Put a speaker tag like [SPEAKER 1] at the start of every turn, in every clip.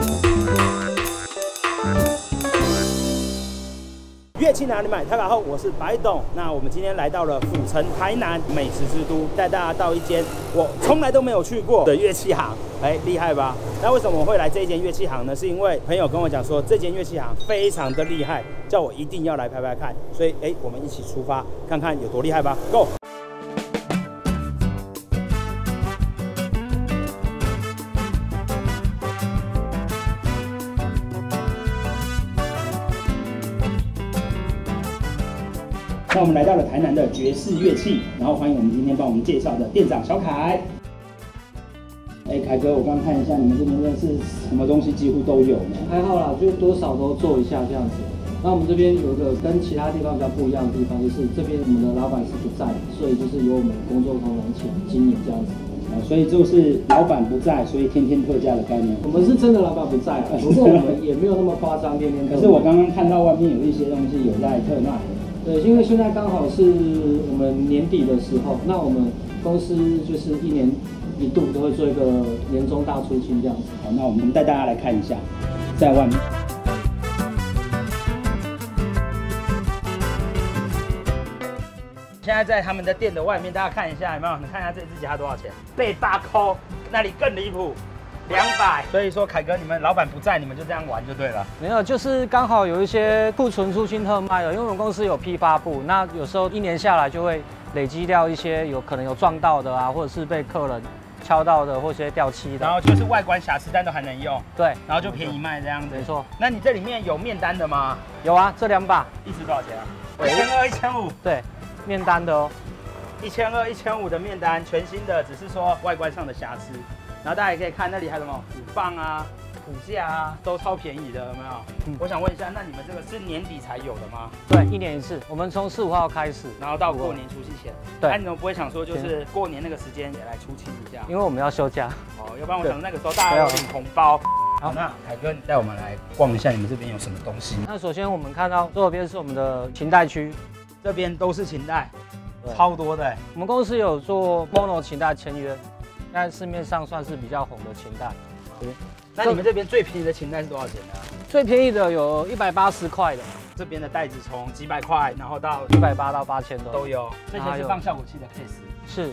[SPEAKER 1] 乐器哪里买？大家好，我是白董。那我们今天来到了府城台南美食之都，带大家到一间我从来都没有去过的乐器行。厉害吧？那为什么我会来这一间乐器行呢？是因为朋友跟我讲说这间乐器行非常的厉害，叫我一定要来拍拍看。所以我们一起出发，看看有多厉害吧。Go！那我们来到了台南的爵士乐器，然后欢迎我们今天帮我们介绍的店长小凯。凯哥，我刚看一下你们这边真的是什么东西几乎都有呢？
[SPEAKER 2] 还好啦，就多少都做一下这样子。那我们这边有一个跟其他地方比较不一样的地方，就是这边我们的老板是不在，所以就是由我们工作同仁请经营这样子。
[SPEAKER 1] 所以就是老板不在，所以天天特价的概念。
[SPEAKER 2] 我们是真的老板不在，不过我们也没有那么夸张，天天特卖。
[SPEAKER 1] 可是我刚刚看到外面有一些东西有在特卖。
[SPEAKER 2] 对，因为现在刚好是我们年底的时候，那我们公司就是一年一度都会做一个年终大出清这样子。
[SPEAKER 1] 好，那我们带大家来看一下，在外面。现在在他们的店的外面，大家看一下有没有？你看一下这只吉他多少钱？被8扣，那里更离谱。200，所以说凯哥，你们老板不在，你们就这样玩就对了。
[SPEAKER 2] 没有，就是刚好有一些库存出清特卖的，因为我们公司有批发部，那有时候一年下来就会累积掉一些有可能有撞到的啊，或者是被客人敲到的，或者一些掉漆的。
[SPEAKER 1] 然后就是外观瑕疵，但都还能用。
[SPEAKER 2] 对，
[SPEAKER 1] 然后就便宜卖这样子。
[SPEAKER 2] 没错。
[SPEAKER 1] 那你这里面有面单的吗？
[SPEAKER 2] 有啊，这2把，
[SPEAKER 1] 一支多少钱啊？1200、1500。对，
[SPEAKER 2] 面单的哦。
[SPEAKER 1] 1200、1500的面单，全新的，只是说外观上的瑕疵。然后大家也可以看那里还有什么鼓棒啊、骨架啊，都超便宜的，有没有？我想问一下，那你们这个是年底才有的吗？
[SPEAKER 2] 对，一年一次，我们从4、5号开始，
[SPEAKER 1] 然后到过年除夕前。
[SPEAKER 2] 对。
[SPEAKER 1] 那你们不会想说，就是过年那个时间也来出清一下？
[SPEAKER 2] 因为我们要休假。
[SPEAKER 1] 哦，要不然我想那个时候大家要领红包。好，那凯哥，你带我们来逛一下你们这边有什么东西。
[SPEAKER 2] 那首先我们看到左边是我们的琴带区，
[SPEAKER 1] 这边都是琴带，超多的。
[SPEAKER 2] 我们公司有做 mono 琴带签约。在市面上算是比较红的琴带。
[SPEAKER 1] 那你们这边最便宜的琴带是多少钱呢？
[SPEAKER 2] 最便宜的有180块的，
[SPEAKER 1] 这边的带子从几百块，然后到
[SPEAKER 2] 180到8000
[SPEAKER 1] 都有。这些是放效果器的 case。是。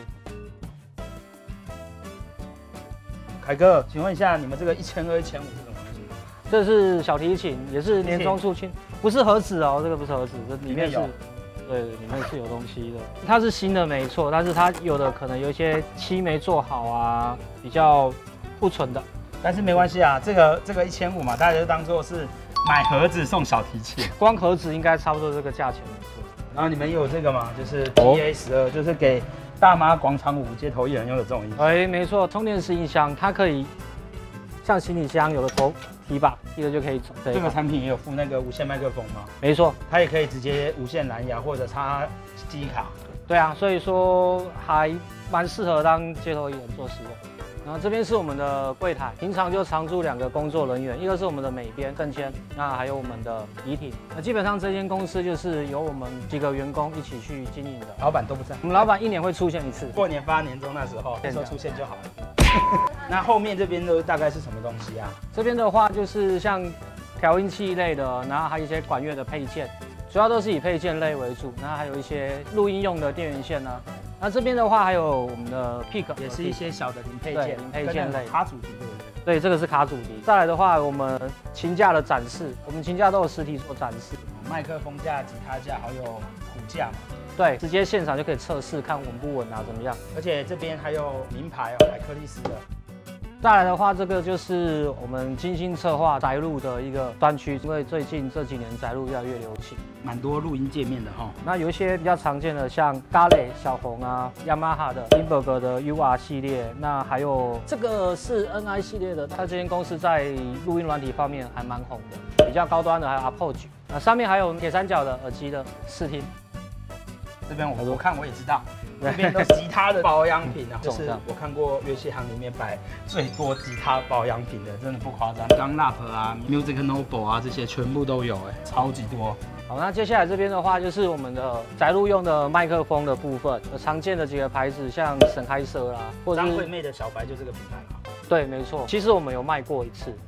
[SPEAKER 1] 凯哥，请问一下，你们这个1200、1500是什么东西？
[SPEAKER 2] 这是小提琴，也是年终出清，不是盒子哦，这个不是盒子，这里面是。对，里面是有东西的。它是新的没错，但是它有的可能有一些漆没做好啊，比较库存的。
[SPEAKER 1] 但是没关系啊，这个1500嘛，大家就当做是买盒子送小提琴。
[SPEAKER 2] 光盒子应该差不多这个价钱没错。
[SPEAKER 1] 然后你们有这个吗？就是 PA12，就是给大妈广场舞街头艺人用的这种音箱。
[SPEAKER 2] 没错，充电式音箱，它可以像行李箱有的头。提把提了就可以走。
[SPEAKER 1] 这个产品也有附那个无线麦克风吗？
[SPEAKER 2] 没错，
[SPEAKER 1] 它也可以直接无线蓝牙或者插记忆卡。
[SPEAKER 2] 对啊，所以说还蛮适合当街头艺人做使用。然后这边是我们的柜台，平常就常驻2个工作人员，一个是我们的美编郑谦，那还有我们的怡婷。那基本上这间公司就是由我们几个员工一起去经营的，
[SPEAKER 1] 老板都不在。
[SPEAKER 2] 我们老板1年会出现1次，
[SPEAKER 1] 过年发年终那时候出现就好了。那后面这边都大概是什么东西啊？
[SPEAKER 2] 这边的话就是像调音器类的，然后还有一些管乐的配件，主要都是以配件类为主。然后还有一些录音用的电源线啊。那这边的话还有我们的 pick， 也是一些小的零配件，零配件类卡主题对不对？对，这个是卡主题。再来的话，我们琴架的展示，我们琴架都有实体做展示，
[SPEAKER 1] 麦克风架、吉他架还有鼓架嘛。
[SPEAKER 2] 对，直接现场就可以测试，看稳不稳啊，怎么样？
[SPEAKER 1] 而且这边还有名牌哦，海克力斯的。
[SPEAKER 2] 再来的话，这个就是我们精心策划宅录的一个专区，因为最近这几年宅录越来越流行，
[SPEAKER 1] 蛮多录音界面的哈。
[SPEAKER 2] 那有一些比较常见的，像咖喱、小红啊、雅马哈的、Lindbergh 的 UR 系列，那还有这个是 NI 系列的，它这间公司在录音软体方面还蛮红的。比较高端的还有 Apogee， 那上面还有铁三角的耳机的试听。
[SPEAKER 1] 这边我看我也知道。这边都是吉他的保养品啊，就是我看过乐器行里面摆最多吉他保养品的，真的不夸张。刚 Lap 啊、Music Noble 啊这些全部都有，超级多。
[SPEAKER 2] 好，那接下来这边的话就是我们的宅录用的麦克风的部分，常见的几个牌子，像沈开社啦，或者
[SPEAKER 1] 张惠妹的小白就这个品牌嘛。
[SPEAKER 2] 对，没错。其实我们有卖过1次。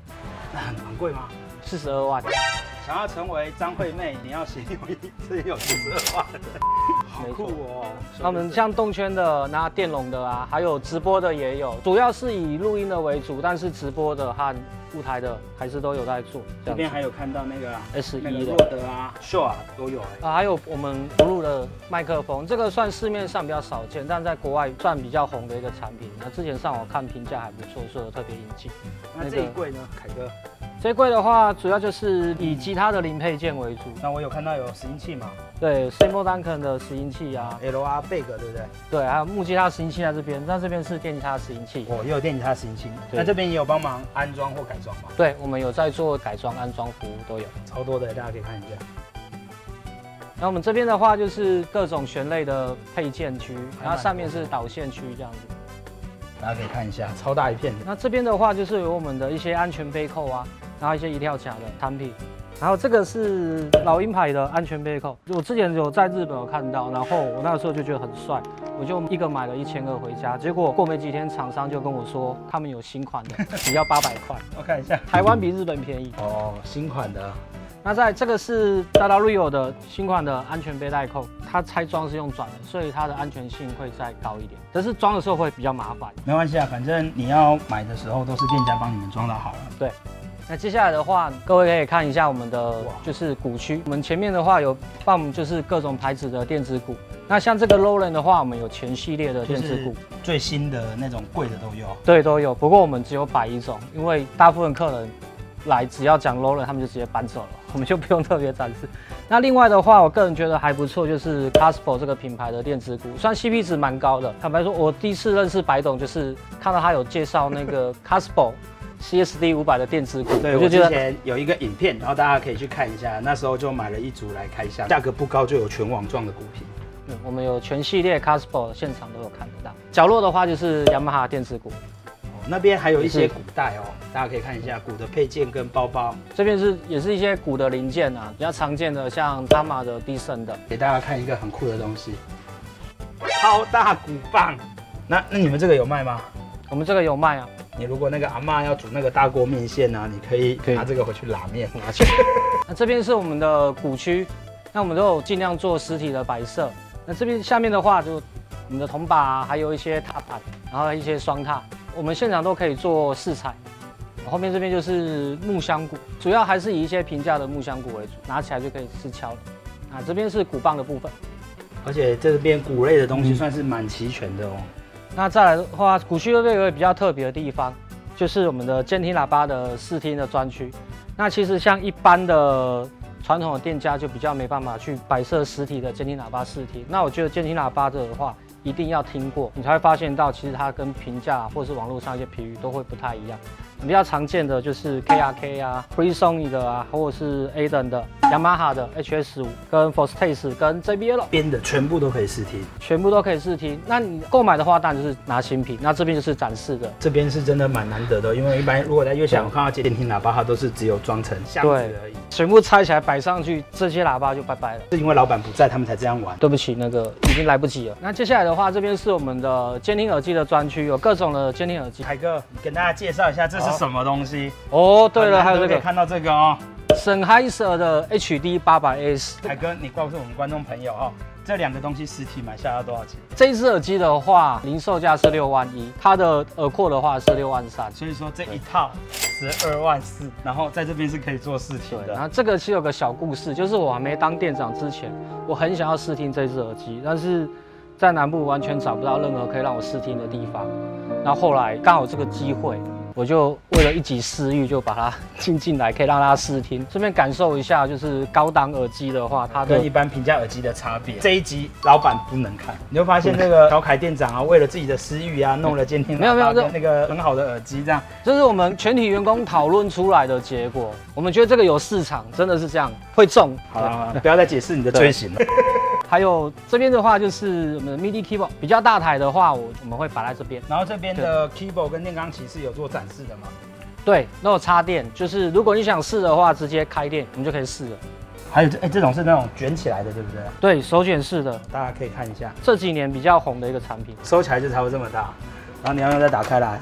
[SPEAKER 1] 那很贵吗
[SPEAKER 2] ？42万。
[SPEAKER 1] 想要成为张惠妹，你要先有42万的，好酷哦！
[SPEAKER 2] 那我们像动圈的、那电容的啊，还有直播的也有，主要是以录音的为主，但是直播的和舞台的还是都有在做。
[SPEAKER 1] 这边还有看到那个
[SPEAKER 2] S1的、
[SPEAKER 1] Rode 啊、Shure 啊都有
[SPEAKER 2] 啊，还有我们不录的麦克风，这个算市面上比较少见，但在国外算比较红的一个产品。那之前上网看评价还不错，所以有特别引进。
[SPEAKER 1] 那这一柜呢，凯哥？
[SPEAKER 2] 这一柜的话，主要就是以吉他的零配件为主。
[SPEAKER 1] 那我有看到有拾音器嘛？
[SPEAKER 2] 对 ，Seymour Duncan 的拾音器啊
[SPEAKER 1] ，LR Big 对不对？
[SPEAKER 2] 对，还有木吉他拾音器在这边，那这边是电吉他拾音器。
[SPEAKER 1] 哦，也有电吉他拾音器。那这边也有帮忙安装或改装吗？
[SPEAKER 2] 对，我们有在做改装、安装服务都有，
[SPEAKER 1] 超多的，大家可以看一下。
[SPEAKER 2] 那我们这边的话就是各种弦类的配件区，然后上面是导线区这样子。
[SPEAKER 1] 大家可以看一下，超大一片的。
[SPEAKER 2] 那这边的话就是有我们的一些安全背扣啊，然后一些一跳夹的产品，然后这个是老鹰牌的安全背扣，我之前有在日本有看到，然后我那个时候就觉得很帅，我就一个买了1200回家，结果过没几天厂商就跟我说他们有新款的，只要800块。
[SPEAKER 1] 我看一下，
[SPEAKER 2] 台湾比日本便宜。
[SPEAKER 1] 哦，新款的。
[SPEAKER 2] 那在这个是 Dada Rio 的新款的安全背带扣，它拆装是用转的，所以它的安全性会再高一点，但是装的时候会比较麻烦。
[SPEAKER 1] 没关系啊，反正你要买的时候都是店家帮你们装到好了。
[SPEAKER 2] 对。那接下来的话，各位可以看一下我们的就是鼓区，我们前面的话有放我们就是各种牌子的电子鼓。那像这个 Roland 的话，我们有全系列的电子鼓，
[SPEAKER 1] 最新的那种贵的都有。
[SPEAKER 2] 对，都有。不过我们只有摆一种，因为大部分客人来只要讲 Roland， 他们就直接搬走了，我们就不用特别展示。那另外的话，我个人觉得还不错，就是 Casper 这个品牌的电子鼓，虽然 CP 值蛮高的。坦白说，我第一次认识白董，就是看到他有介绍那个 Casper CSD 500的电子鼓，
[SPEAKER 1] 对，我之前有一个影片，然后大家可以去看一下，那时候就买了一组来开箱，价格不高就有全网状的鼓皮。
[SPEAKER 2] 我们有全系列 Casper 现场都有看得到。角落的话就是雅马哈电子鼓，
[SPEAKER 1] 那边还有一些鼓带哦，大家可以看一下鼓的配件跟包包。
[SPEAKER 2] 这边也是一些鼓的零件啊，比较常见的像 Tama 的 Dison 的。
[SPEAKER 1] 给大家看一个很酷的东西，超大鼓棒。那你们这个有卖吗？
[SPEAKER 2] 我们这个有卖啊。
[SPEAKER 1] 你如果那个阿嬷要煮那个大锅面线啊，你可以拿这个回去拉面。
[SPEAKER 2] 拿去。那这边是我们的鼓区，那我们都有尽量做实体的摆设。那这边下面的话，就我们的铜把啊，还有一些踏板，然后一些双踏，我们现场都可以做试踩。后面这边就是木箱鼓，主要还是以一些平价的木箱鼓为主，拿起来就可以试敲了。啊，这边是鼓棒的部分，
[SPEAKER 1] 而且这边鼓类的东西算是蛮齐全的哦。
[SPEAKER 2] 那再来的话，鼓区这边有个比较特别的地方，就是我们的监听喇叭的视听的专区。那其实像一般的传统的店家就比较没办法去摆设实体的监听喇叭试听。那我觉得监听喇叭的话，一定要听过，你才会发现到其实它跟评价或是网络上一些评语都会不太一样。比较常见的就是 KRK 啊、Presony 的啊，或者是 Aden 的、Yamaha 的 HS5 跟 Fostex 跟 JBL
[SPEAKER 1] 边的全部都可以试听，
[SPEAKER 2] 全部都可以试听。那你购买的话，当然就是拿新品。那这边就是展示的，
[SPEAKER 1] 这边是真的蛮难得的，因为一般如果在乐享我看到监听喇叭，它都是只有装成箱子而已，
[SPEAKER 2] 全部拆起来摆上去，这些喇叭就拜拜了。
[SPEAKER 1] 是因为老板不在，他们才这样玩。
[SPEAKER 2] 对不起，那个已经来不及了。那接下来的话，这边是我们的监听耳机的专区，有各种的监听耳机。
[SPEAKER 1] 凯哥，跟大家介绍一下这是什么东西？
[SPEAKER 2] 哦，对了，还有这个，
[SPEAKER 1] 看到这个哦。
[SPEAKER 2] Sennheiser 的 HD 800S。
[SPEAKER 1] 凯哥，你告诉我们观众朋友哦，这两个东西实体买下要多少钱？
[SPEAKER 2] 这一只耳机的话，零售价是6万1，它的耳廓的话是6万3。
[SPEAKER 1] 所以说这一套12万4，然后在这边是可以做试听的。
[SPEAKER 2] 然后这个其实有个小故事，就是我还没当店长之前，我很想要试听这只耳机，但是在南部完全找不到任何可以让我试听的地方。然后后来刚好有这个机会。我就为了一己私欲，就把它进来，可以让大家试听，顺便感受一下，就是高档耳机的话，它
[SPEAKER 1] 跟一般平价耳机的差别。这一集老板不能看，你会发现那个小凯店长啊，为了自己的私欲啊，弄了监听喇叭跟那个很好的耳机，这样。
[SPEAKER 2] 这是我们全体员工讨论出来的结果。我们觉得这个有市场，真的是这样，会中。
[SPEAKER 1] 好了，不要再解释你的罪行了。
[SPEAKER 2] 还有这边的话，就是我们的 MIDI keyboard 比较大台的话，我们会摆在这边。
[SPEAKER 1] 然后这边的 keyboard 跟电钢琴是有做展示的吗？
[SPEAKER 2] 对，都有插电，就是如果你想试的话，直接开电，我们就可以试了。
[SPEAKER 1] 还有这种是那种卷起来的，对不对？
[SPEAKER 2] 对，手卷式的，
[SPEAKER 1] 大家可以看一下。
[SPEAKER 2] 这几年比较红的一个产品，
[SPEAKER 1] 收起来就差不多这么大，然后你要再打开来，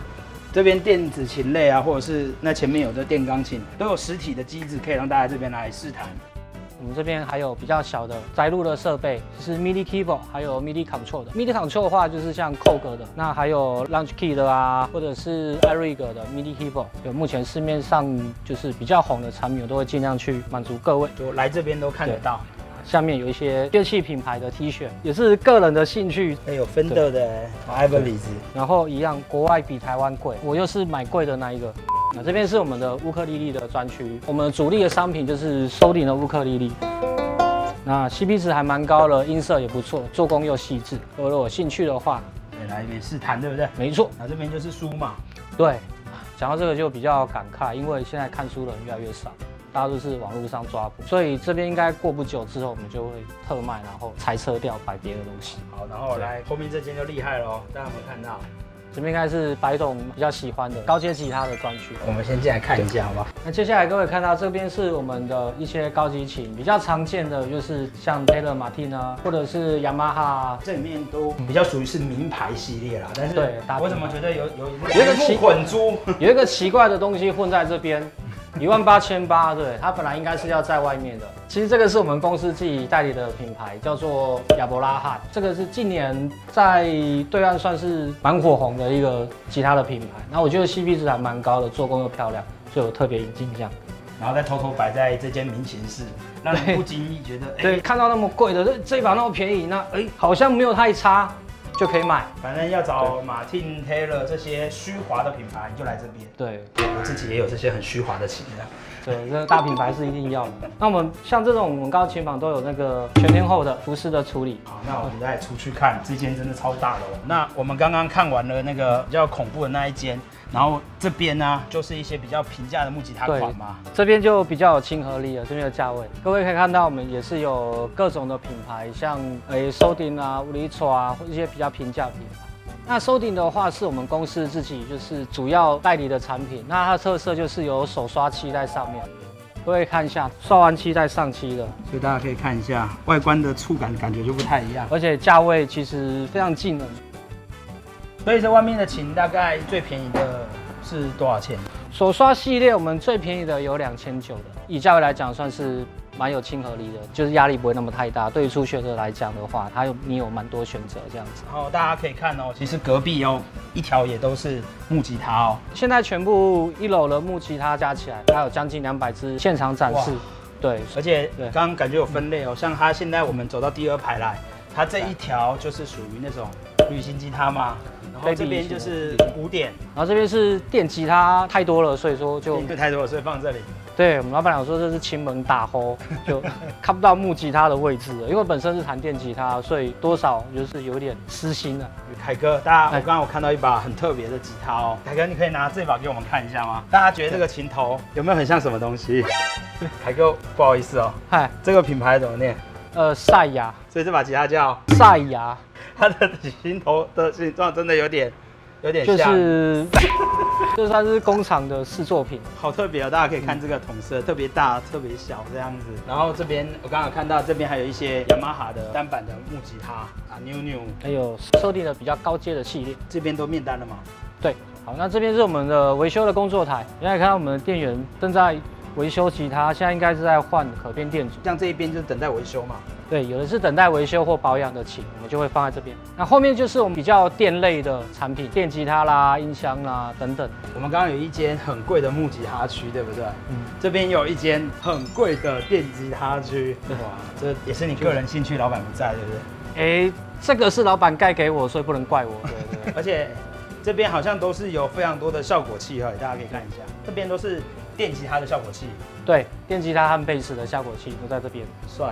[SPEAKER 1] 这边电子琴类啊，或者是那前面有的电钢琴，都有实体的机子可以让大家这边来试弹。
[SPEAKER 2] 我们这边还有比较小的载入的设备，就是 MIDI keyboard， 还有 MIDI control 的。MIDI control 的话，就是像扣格的，那还有 Launch Key 的啊，或者是 iRig 的 MIDI keyboard。有目前市面上就是比较红的产品，我都会尽量去满足各位。
[SPEAKER 1] 就来这边都看得到。
[SPEAKER 2] 下面有一些乐器品牌的 T 恤，也是个人的兴趣。
[SPEAKER 1] 还有 Fender 的 Ibanez，
[SPEAKER 2] 然后一样，国外比台湾贵，我又是买贵的那一个。那这边是我们的乌克丽丽的专区，我们主力的商品就是收顶的乌克丽丽。那 CP 值还蛮高的，音色也不错，做工又细致。如果有兴趣的话，
[SPEAKER 1] 可以来这边试弹，对不对？
[SPEAKER 2] 没错。
[SPEAKER 1] 那这边就是书嘛。
[SPEAKER 2] 对，讲到这个就比较感慨，因为现在看书的人越来越少。大家都是网络上抓捕，所以这边应该过不久之后，我们就会特卖，然后裁撤掉，摆别的东西。
[SPEAKER 1] 好，然后来后面这间就厉害了哦，大家有没有看到？
[SPEAKER 2] 这边应该是白董比较喜欢的高阶吉他的专区。
[SPEAKER 1] 我们先进来看一下，好不好？
[SPEAKER 2] 那接下来各位看到这边是我们的一些高级琴，比较常见的就是像 Taylor Martin 啊，或者是 Yamaha，
[SPEAKER 1] 这里面都比较属于是名牌系列啦。但是
[SPEAKER 2] 对，
[SPEAKER 1] 我怎么觉得有
[SPEAKER 2] 一个
[SPEAKER 1] 混珠，
[SPEAKER 2] 有一个奇怪的东西混在这边。18800，对，它本来应该是要在外面的。其实这个是我们公司自己代理的品牌，叫做亚伯拉罕。这个是近年在对岸算是蛮火红的一个吉他的品牌。那我觉得 CP 值还蛮高的，做工又漂亮，所以我特别引进这样。
[SPEAKER 1] 然后再偷偷摆在这间民琴室，让你不经意觉得，
[SPEAKER 2] 对，看到那么贵的这一把那么便宜，那好像没有太差。就可以买，
[SPEAKER 1] 反正要找马汀、Taylor 这些虚华的品牌，你就来这边。
[SPEAKER 2] 对，
[SPEAKER 1] 我自己也有这些很虚华的琴的。
[SPEAKER 2] 对，这个大品牌是一定要的。那我们像这种我们高级琴房都有那个全天候的服饰的处理。
[SPEAKER 1] 好，那我们再出去看，这间真的超大的哦。那我们刚刚看完了那个比较恐怖的那一间，然后这边呢就是一些比较平价的木吉他款嘛。
[SPEAKER 2] 这边就比较有亲和力了，这边的价位，各位可以看到我们也是有各种的品牌，像收顶啊、乌里错啊，或一些比较平价的品牌。那收顶的话是我们公司自己就是主要代理的产品，那它的特色就是有手刷漆在上面，各位看一下，刷完漆再上漆的，
[SPEAKER 1] 所以大家可以看一下外观的触感感觉就不太一样，
[SPEAKER 2] 而且价位其实非常近的。
[SPEAKER 1] 所以这外面的琴大概最便宜的是多少钱？
[SPEAKER 2] 手刷系列我们最便宜的有2900的，以价位来讲算是蛮有亲和力的，就是压力不会那么太大。对于初学者来讲的话，你有蛮多选择这样子。
[SPEAKER 1] 然后大家可以看哦，其实隔壁哦一条也都是木吉他哦。
[SPEAKER 2] 现在全部1楼的木吉他加起来，还有将近200支现场展示。对，
[SPEAKER 1] 而且刚刚感觉有分类哦，像它现在我们走到第2排来，它这一条就是属于那种旅行吉他嘛。然后这边就是古典，
[SPEAKER 2] 然后这边是电吉他太多了，所以说就
[SPEAKER 1] 太多了，所以放这里。
[SPEAKER 2] 对我们老板娘说这是亲门大吼，就看不到木吉他的位置了，因为本身是弹电吉他，所以多少就是有点私心了。
[SPEAKER 1] 凯哥，我刚刚看到一把很特别的吉他哦，凯哥你可以拿这把给我们看一下吗？大家觉得这个琴头有没有很像什么东西？凯哥不好意思哦，嗨，这个品牌怎么念？
[SPEAKER 2] 赛亚，
[SPEAKER 1] 所以这把吉他叫
[SPEAKER 2] 赛亚。
[SPEAKER 1] 它的琴头的形状真的有点像，
[SPEAKER 2] 就算是工厂的试作品，
[SPEAKER 1] 好特别哦！大家可以看这个桶色，特别大、特别小这样子。然后这边我刚刚看到这边还有一些雅马哈的单板的木吉他啊，New，
[SPEAKER 2] 还有设定的比较高阶的系列。
[SPEAKER 1] 这边都面单了吗？
[SPEAKER 2] 对，好，那这边是我们的维修的工作台，现在看到我们的店员正在维修吉他，现在应该是在换可变电阻。
[SPEAKER 1] 像这一边就是等待维修嘛。
[SPEAKER 2] 对，有的是等待维修或保养的琴，我们就会放在这边。那后面就是我们比较电类的产品，电吉他啦、音箱啦等等。
[SPEAKER 1] 我们刚刚有一间很贵的木吉他区，对不对？这边有一间很贵的电吉他区。哇，这也是你个人兴趣，老板不在，对不
[SPEAKER 2] 对？这个是老板盖给我，所以不能怪我。对。
[SPEAKER 1] 而且这边好像都是有非常多的效果器哈，大家可以看一下，这边都是电吉他的效果器。对，
[SPEAKER 2] 电吉他和贝斯的效果器都在这边。
[SPEAKER 1] 帅。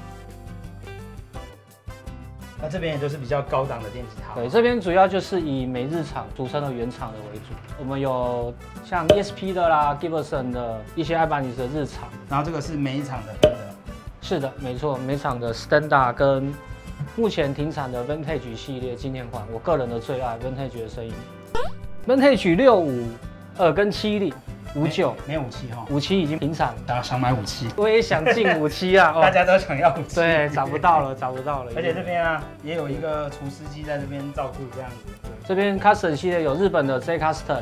[SPEAKER 1] 那这边也就是比较高档的电吉他。
[SPEAKER 2] 对，这边主要就是以每日厂俗称的原厂的为主。我们有像 ESP 的啦、Gibson 的一些Ibanez的日厂。
[SPEAKER 1] 然后这个是每厂的，对不对？
[SPEAKER 2] 是的，没错，每厂的 Standard 跟目前停产的 Vintage 系列经典款，我个人的最爱 Vintage 的声音。Vintage 65跟70。59
[SPEAKER 1] 没有57哈
[SPEAKER 2] ，57已经停产了。
[SPEAKER 1] 大家想买57，
[SPEAKER 2] 我也想进57啊，
[SPEAKER 1] 大家都想要57，
[SPEAKER 2] 对，找不到了。
[SPEAKER 1] 而且这边啊，也有一个厨师机在这边照顾这样子。
[SPEAKER 2] 这边 Custom 系列有日本的 J Custom，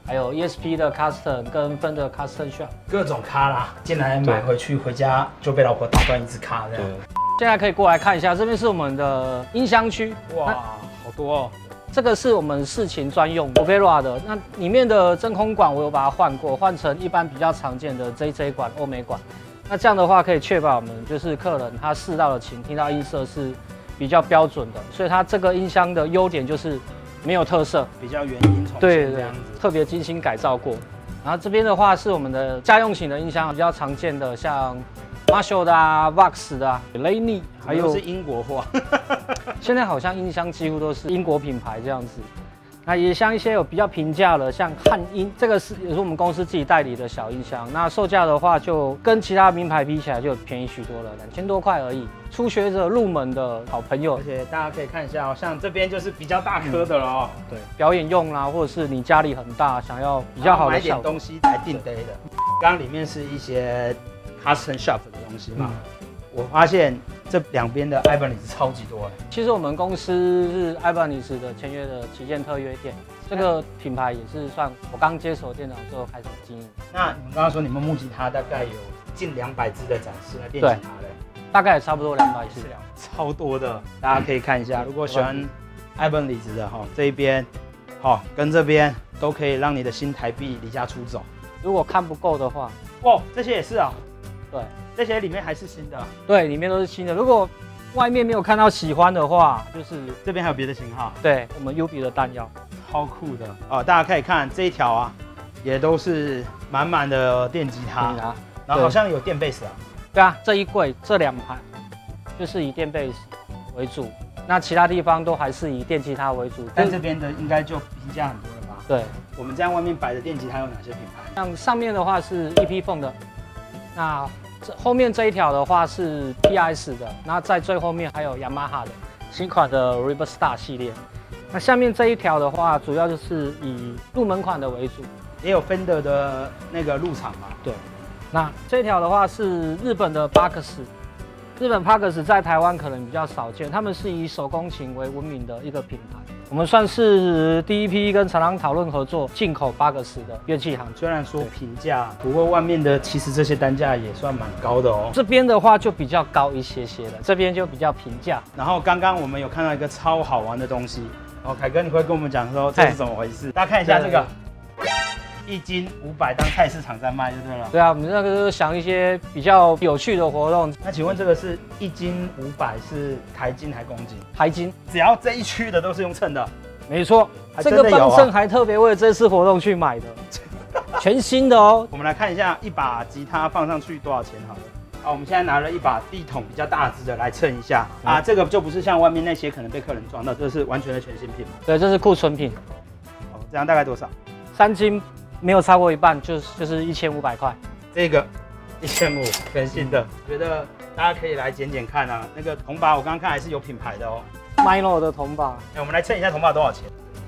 [SPEAKER 2] 还有 ESP 的 Custom 跟分的 Custom Shop，
[SPEAKER 1] 各种咖啦，进来买回去，回家就被老婆打断一只咖这样。
[SPEAKER 2] 现在可以过来看一下，这边是我们的音箱区。
[SPEAKER 1] 哇，好多哦。
[SPEAKER 2] 这个是我们事情专用 Overa 的，那里面的真空管我有把它换过，换成一般比较常见的 JJ 管、欧美管。那这样的话可以确保我们就是客人他试到的琴、听到音色是比较标准的，所以它这个音箱的优点就是没有特色，
[SPEAKER 1] 比较原音重现这样子，
[SPEAKER 2] 特别精心改造过。然后这边的话是我们的家用型的音箱，比较常见的像 Marshall 的啊、Vox 的啊、Laney， 还有
[SPEAKER 1] 是英国货。
[SPEAKER 2] 现在好像音箱几乎都是英国品牌这样子。那也像一些有比较平价的，像汉音，这个也是我们公司自己代理的小音箱。那售价的话，就跟其他名牌比起来就便宜许多了，2000多块而已。初学者入门的好朋友，
[SPEAKER 1] 而且大家可以看一下哦，像这边就是比较大颗的了哦。
[SPEAKER 2] 对，表演用啦，或者是你家里很大，想要比较好的效果，
[SPEAKER 1] 买点东西来定得的。刚刚里面是一些 custom shop 的东西嘛。我发现这两边的 Ibanez 超级多。
[SPEAKER 2] 其实我们公司是 Ibanez 的签约的旗舰特约店，这个品牌也是算我刚接手店长之后开始经营。
[SPEAKER 1] 那你们刚刚说你们木吉他大概有近200支的展示，那电吉他嘞？
[SPEAKER 2] 大概也差不多200支，
[SPEAKER 1] 超多的，大家可以看一下。如果喜欢 Ibanez 的哈，这一边好跟这边都可以让你的新台币离家出走。
[SPEAKER 2] 如果看不够的话，
[SPEAKER 1] 哦，这些也是啊。
[SPEAKER 2] 对。
[SPEAKER 1] 这些里面还是新的，
[SPEAKER 2] 对，里面都是新的。如果外面没有看到喜欢的话，就是
[SPEAKER 1] 这边还有别的型号。对，
[SPEAKER 2] 我们 UB 的弹药，
[SPEAKER 1] 超酷的哦！大家可以看这一条啊，也都是满满的电吉他，然后好像有电贝斯啊。
[SPEAKER 2] 对啊，这一柜这2盘就是以电贝斯为主，那其他地方都还是以电吉他为主。
[SPEAKER 1] 但这边的应该就平价很多了吧？
[SPEAKER 2] 对，
[SPEAKER 1] 我们这样外面摆的电吉他有哪些品牌？
[SPEAKER 2] 像上面的话是 EP-Phone 的，那后面这一条的话是 PS 的，那在最后面还有雅马哈的新款的 Riverstar 系列。那下面这一条的话，主要就是以入门款的为主，
[SPEAKER 1] 也有 Fender 的那个入场嘛。
[SPEAKER 2] 对，那这条的话是日本的 Parks， 日本 Parks 在台湾可能比较少见，他们是以手工琴为闻名的一个品牌。我们算是第一批跟常常讨论合作进口Parks的乐器行。
[SPEAKER 1] 虽然说平价，不过外面的其实这些单价也算蛮高的哦。
[SPEAKER 2] 这边的话就比较高一些些了，这边就比较平价。
[SPEAKER 1] 然后刚刚我们有看到一个超好玩的东西，哦，凯哥你会跟我们讲说这是怎么回事？大家看一下这个。1斤500当菜市场在卖就对了。
[SPEAKER 2] 对啊，我们那个就是想一些比较有趣的活动。
[SPEAKER 1] 那请问这个是1斤500是台斤还公斤？
[SPEAKER 2] 台斤，
[SPEAKER 1] 只要这一区的都是用称的。
[SPEAKER 2] 没错，这个磅秤还特别为了这次活动去买的，全新的哦。
[SPEAKER 1] 我们来看一下一把吉他放上去多少钱好了。好，我们现在拿了一把地筒比较大只的来称一下啊，这个就不是像外面那些可能被客人撞到，这是完全的全新品。
[SPEAKER 2] 对，这是库存品。
[SPEAKER 1] 哦，这样大概多少
[SPEAKER 2] ？3斤。没有超过一半，就是1500块。
[SPEAKER 1] 这个1500全新的，觉得大家可以来捡捡看啊。那个铜把我刚刚看还是有品牌的哦。
[SPEAKER 2] Milo 的铜把，
[SPEAKER 1] 我们来称一下铜把多少钱。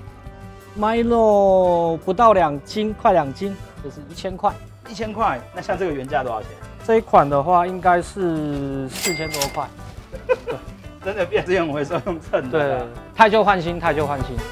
[SPEAKER 2] Milo 不到2斤，快2斤，就是1000块。
[SPEAKER 1] 1000块，那像这个原价多少钱？
[SPEAKER 2] 这一款的话应该是4000多块。
[SPEAKER 1] 真的变资源回收用称的。
[SPEAKER 2] 对，汰旧换新，汰旧换新。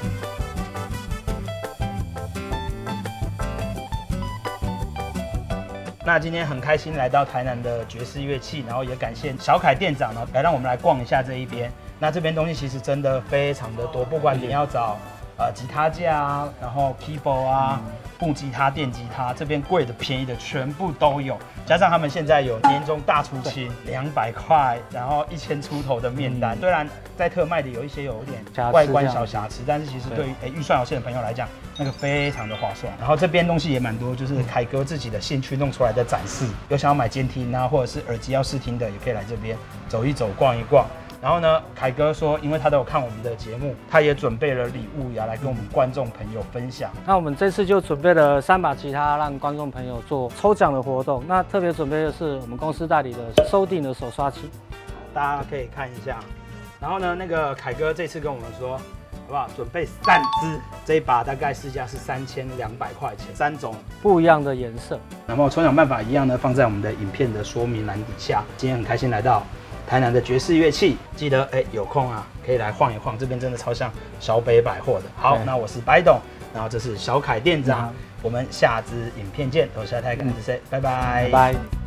[SPEAKER 1] 那今天很开心来到台南的爵士乐器，然后也感谢小凯店长呢，来让我们来逛一下这一边。那这边东西其实真的非常的多，不管你要找吉他架啊，然后 keyboard 啊、木吉他、电吉他，这边贵的、便宜的全部都有。加上他们现在有年终大出清，200块，然后1000出头的面单。虽然在特卖的有一些有点外观小瑕疵，但是其实对于预算有限的朋友来讲，那个非常的划算。然后这边东西也蛮多，就是凯哥自己的兴趣弄出来的展示。有想要买监听啊，或者是耳机要试听的，也可以来这边走一走、逛一逛。然后呢，凯哥说，因为他都有看我们的节目，他也准备了礼物要来跟我们观众朋友分享。
[SPEAKER 2] 那我们这次就准备了3把吉他，让观众朋友做抽奖的活动。那特别准备的是我们公司代理的收定的手刷器，
[SPEAKER 1] 大家可以看一下。然后呢，那个凯哥这次跟我们说， 不好？准备3支，这一把大概市价是3200块钱，3种
[SPEAKER 2] 不一样的颜色。
[SPEAKER 1] 然后抽奖办法一样呢，放在我们的影片的说明栏底下。今天很开心来到台南的爵士乐器，记得有空啊可以来晃一晃，这边真的超像小北百货的。好，那我是白董，然后这是小凯店长，我们下支影片见，我是台南之 C， 拜拜。
[SPEAKER 2] 拜拜。